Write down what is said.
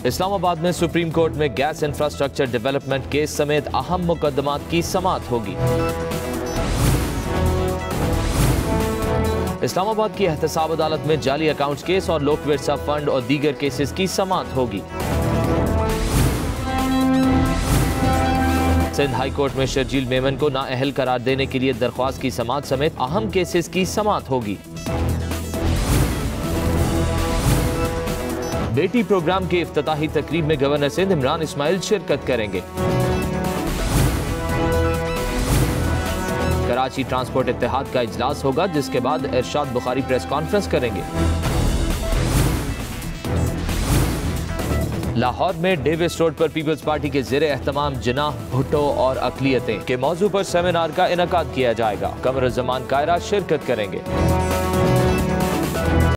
इस्लामाबाद में supreme court में gas infrastructure development case समेत अहम मुकदमात की समाअत होगी। इस्लामाबाद की एहतसाब अदालत में जाली अकाउंट्स केस और लोक विरसा फंड और दीगर केसेस की समाअत होगी। सिंध हाई कोर्ट में शर्जील मेमन को नाअहल करार देने के लिए दरख्वास्त की समाअत समेत अहम केसेस की समाअत होगी। बेटी प्रोग्राम के इफ्तिताही तकरीब में गवर्नर सिंध इमरान इस्माइल शिरकत करेंगे। कराची ट्रांसपोर्ट इत्तेहाद का इजलास होगा, जिसके बाद इरशाद बुखारी प्रेस कॉन्फ्रेंस करेंगे। लाहौर में डेविस रोड पर पीपल्स पार्टी के ज़ेरे एहतमाम जिनाह भुट्टो और अक़लियतें के मौजू पर सेमिनार का इनेकाद किया जाएगा। कमरुज़्ज़मान कायरा शिरकत करेंगे।